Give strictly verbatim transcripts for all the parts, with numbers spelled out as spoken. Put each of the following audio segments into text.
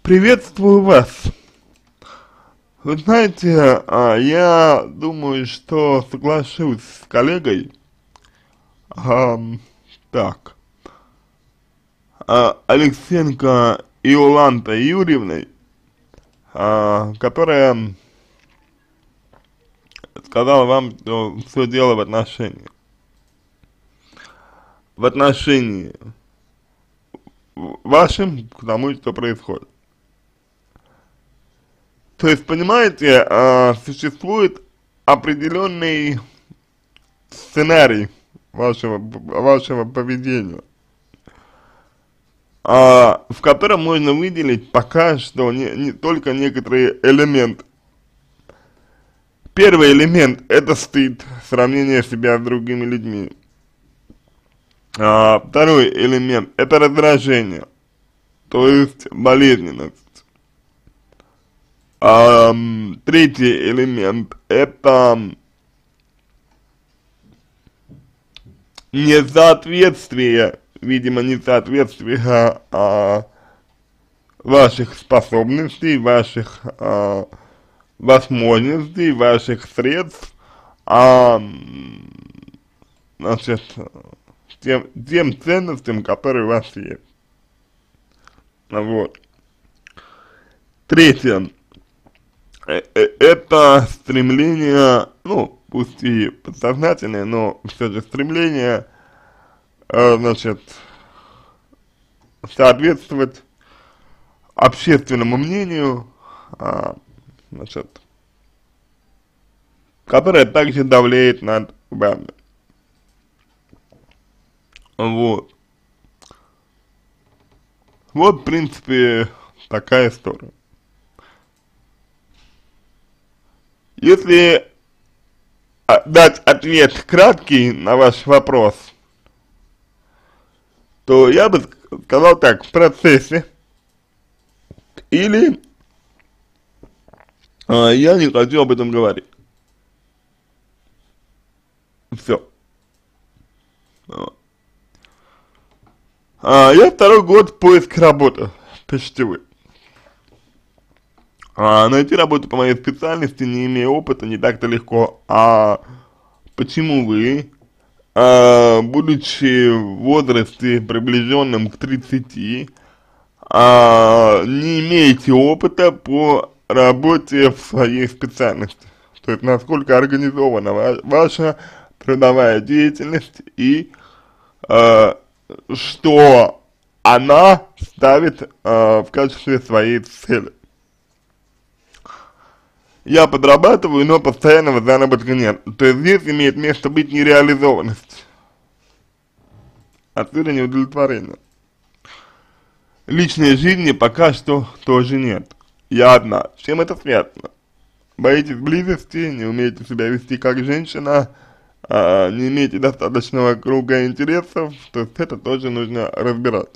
Приветствую вас. Вы знаете, а, я думаю, что соглашусь с коллегой, ам, так, а, Алексенко Иолантой Юрьевной, а, которая сказала вам, что все дело в отношении, в отношении вашим к тому, что происходит. То есть, понимаете, а, существует определенный сценарий вашего, вашего поведения, а, в котором можно выделить пока что не, не только некоторые элементы. Первый элемент — это стыд, сравнение себя с другими людьми. А, второй элемент — это раздражение, то есть болезненность. А, третий элемент — это несоответствие, видимо, несоответствие а, ваших способностей, ваших а, возможностей, ваших средств, а, значит, тем, тем ценностям, которые у вас есть. Вот. Третье. Это стремление, ну, пусть и подсознательное, но все же стремление, э, значит, соответствовать общественному мнению, э, значит, которое также давлеет над вами. Вот. Вот, в принципе, такая история. Если дать ответ краткий на ваш вопрос, то я бы сказал так: в процессе, или а, я не хочу об этом говорить. Все. А, я второй год в поиске работы, пишите вы. А, найти работу по моей специальности, не имея опыта, не так-то легко. А почему вы, а, будучи в возрасте приближенном к тридцати, а, не имеете опыта по работе в своей специальности? То есть, насколько организована ва ваша трудовая деятельность и а, что она ставит а, в качестве своей цели. Я подрабатываю, но постоянного заработка нет. То есть здесь имеет место быть нереализованность. Отсюда неудовлетворение. Личной жизни пока что тоже нет. Я одна. С чем это связано? Боитесь близости, не умеете себя вести как женщина, а, не имеете достаточного круга интересов, то есть это тоже нужно разбирать.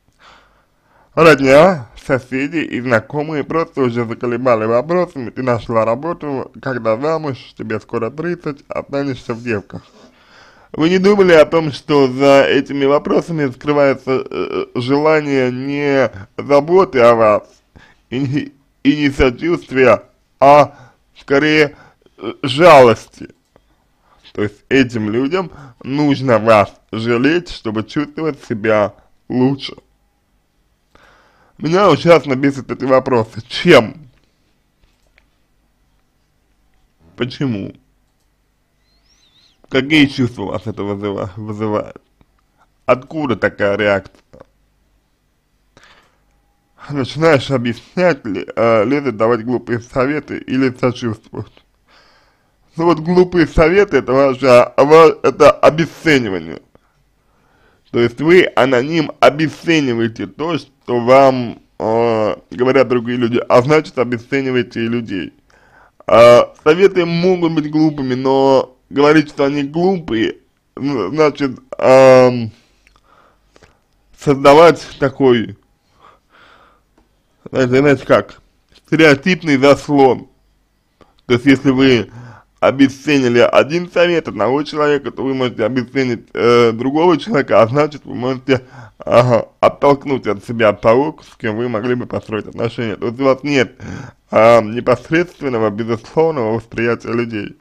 Родня, соседи и знакомые просто уже заколебали вопросами: ты нашла работу, когда замуж, тебе скоро тридцать, останешься в девках. Вы не думали о том, что за этими вопросами скрывается э, желание не заботы о вас и, и не сочувствия, а скорее э, жалости? То есть этим людям нужно вас жалеть, чтобы чувствовать себя лучше. Меня ужасно бесит эти вопросы. Чем? Почему? Какие чувства у вас это вызыва, вызывает? Откуда такая реакция? Начинаешь объяснять, э, лезет давать глупые советы или сочувствовать. Ну вот глупые советы — это ваше, это обесценивание. То есть вы, аноним, обесцениваете то, что вам э, говорят другие люди, а значит обесцениваете и людей. Э, советы могут быть глупыми, но говорить, что они глупые, значит э, создавать такой, знаете, знаете как, стереотипный заслон. То есть если вы обесценили один совет одного человека, то вы можете обесценить э, другого человека, а значит вы можете э, оттолкнуть от себя того, с кем вы могли бы построить отношения. То есть у вас нет э, непосредственного, безусловного восприятия людей.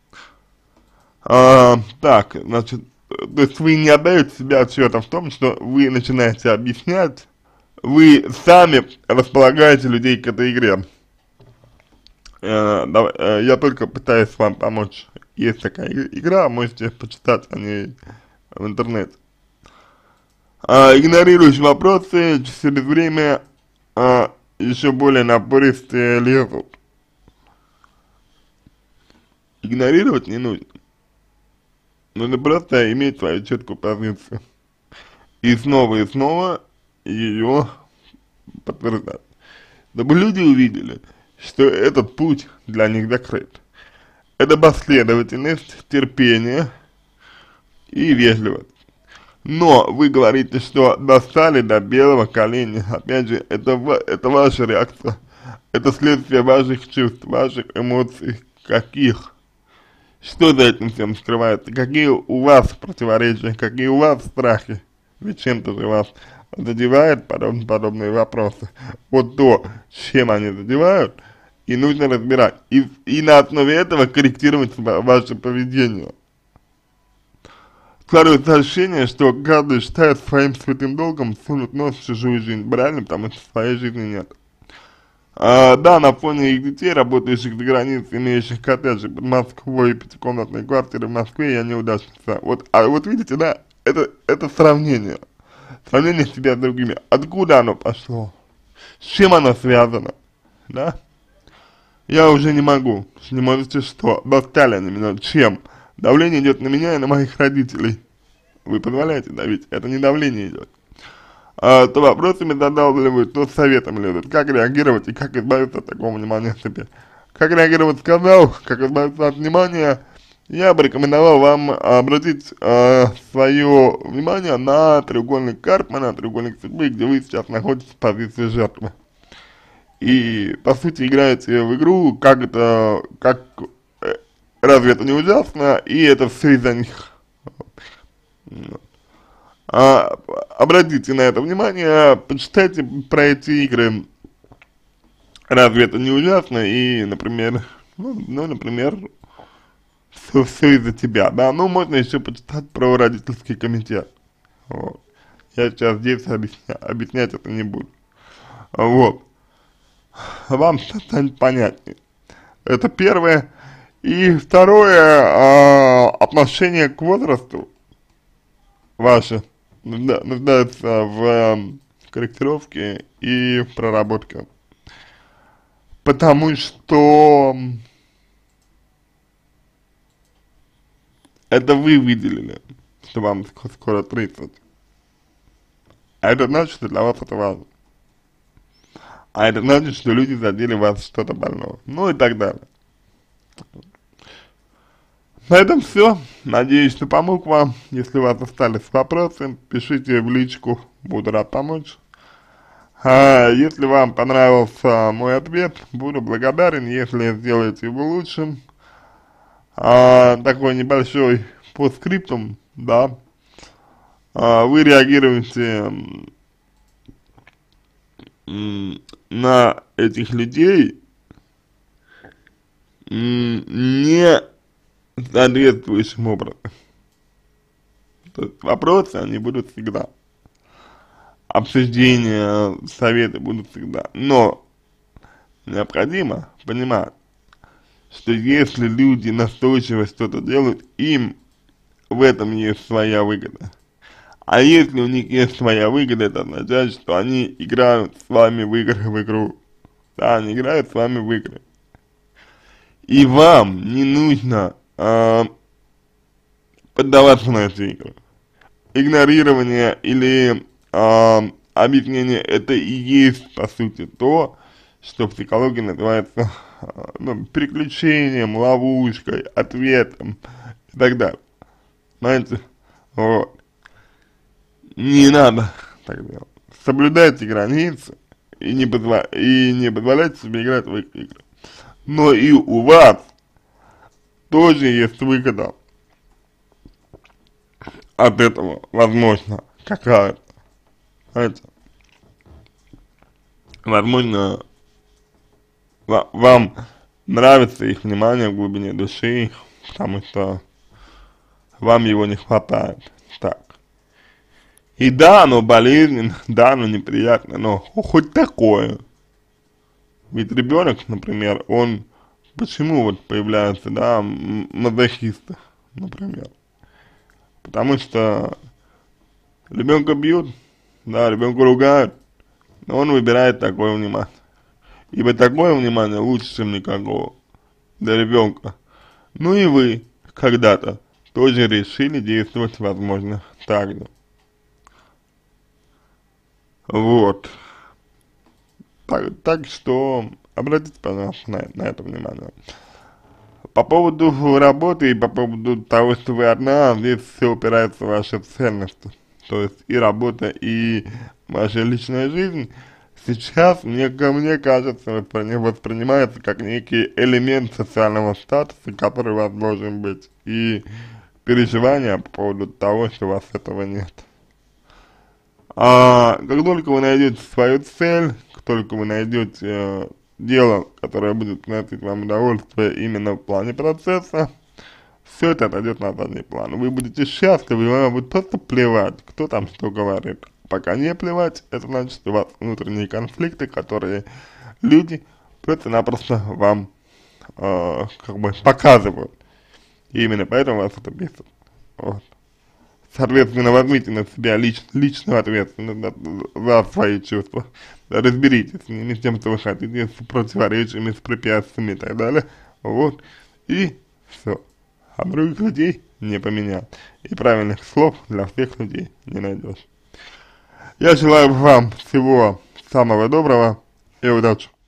А, так, значит, то есть вы не отдаете себе отчета в том, что вы начинаете объяснять, вы сами располагаете людей к этой игре. Э, давай, э, я только пытаюсь вам помочь. Есть такая игра, можете почитать о ней в интернете. А, игнорируешь вопросы, через время а, еще более напористые лезут. Игнорировать не нужно. Нужно просто иметь свою четкую позицию. И снова и снова ее подтверждать. Чтобы люди увидели, что этот путь для них закрыт. Это последовательность, терпение и вежливость. Но вы говорите, что достали до белого коленя. Опять же, это, это ваша реакция. Это следствие ваших чувств, ваших эмоций. Каких? Что за этим всем скрывается? Какие у вас противоречия? Какие у вас страхи? Ведь чем-то же вас задевает подоб, подобные вопросы. Вот то, чем они задевают, и нужно разбирать. И, и на основе этого корректировать ваше поведение. Складывается ощущение, что каждый считает своим святым долгом сунуть нос в чужую жизнь. Правильно? Потому что своей жизни нет. А, да, на фоне их детей, работающих за границей, имеющих коттеджи под Москвой и пятикомнатные квартиры в Москве, я неудачница. Вот, а вот видите, да, это, это сравнение. Сравнение себя с другими. Откуда оно пошло? С чем оно связано? Да? Я уже не могу. Не можете что? Достали они меня. Чем? Давление идет на меня и на моих родителей. Вы позволяете давить? Это не давление идет. А, то вопросами задалбливают, то советом лезут. Как реагировать и как избавиться от такого внимания к себе. Как реагировать сказал, как избавиться от внимания, я бы рекомендовал вам обратить э, свое внимание на треугольник Карпмана, треугольник судьбы, где вы сейчас находитесь в позиции жертвы. И, по сути, играете в игру, как это, как, э, разве это не ужасно, и это все из-за них. А, обратите на это внимание, почитайте про эти игры, разве это не ужасно, и, например, ну, ну например, все, все из-за тебя, да, ну, можно еще почитать про родительский комитет, вот. Я сейчас здесь объясня, объяснять это не буду, вот, вам станет понятнее, это первое, и второе, а, отношение к возрасту ваше нуждается в э, корректировке и в проработке, потому что это вы выделили, что вам скоро тридцать, а это значит, что для вас это важно, а это значит, что люди задели вас что-то больное, ну и так далее. На этом все. Надеюсь, что помог вам. Если у вас остались вопросы, пишите в личку, буду рад помочь. А если вам понравился мой ответ, буду благодарен, если сделаете его лучше. А, такой небольшой постскриптум, да. А, вы реагируете на этих людей не соответствующим образом. То есть вопросы, они будут всегда. Обсуждения, советы будут всегда. Но необходимо понимать, что если люди настойчиво что-то делают, им в этом есть своя выгода. А если у них есть своя выгода, это означает, что они играют с вами в игры, в игру. Да, они играют с вами в игры. И вам не нужно э, поддаваться на эти игры. Игнорирование или э, объяснение — это и есть, по сути, то, что в психологии называется э, ну, переключением, ловушкой, ответом и так далее. Понимаете? Вот. Не надо так делать. Соблюдайте границы и не, позва и не позволяйте себе играть в эти игры. Но и у вас тоже есть выгода от этого, возможно, какая-то, знаете, возможно, ва- вам нравится их внимание в глубине души, потому что вам его не хватает, так. И да, оно болезненно, да, оно неприятно, но хоть такое. Ведь ребенок, например, он почему вот появляется, да, мазохисты, например. Потому что ребенка бьют, да, ребенка ругают, но он выбирает такое внимание. Ибо такое внимание лучше, чем никакого для ребенка. Ну и вы когда-то тоже решили действовать, возможно, так же. Вот. Так, так что обратите, пожалуйста, на, на это внимание. По поводу работы и по поводу того, что вы одна, здесь все упирается в ваши ценности. То есть и работа, и ваша личная жизнь сейчас, мне, ко мне кажется, воспри- воспринимается как некий элемент социального статуса, который у вас должен быть. И переживания по поводу того, что у вас этого нет. А как только вы найдете свою цель, как только вы найдете э, дело, которое будет приносить вам удовольствие именно в плане процесса, все это отойдет на задний план. Вы будете счастливы, и вам будет просто плевать, кто там что говорит. Пока не плевать, это значит, что у вас внутренние конфликты, которые люди просто-напросто вам э, как бы показывают. И именно поэтому вас это бесит. Вот. Соответственно, возьмите на себя лич, личную ответственность за, за свои чувства. Разберитесь с ними, с тем, что вы хотите, с противоречиями, с препятствиями и так далее. Вот. И все. А других людей не поменять. И правильных слов для всех людей не найдешь. Я желаю вам всего самого доброго и удачи.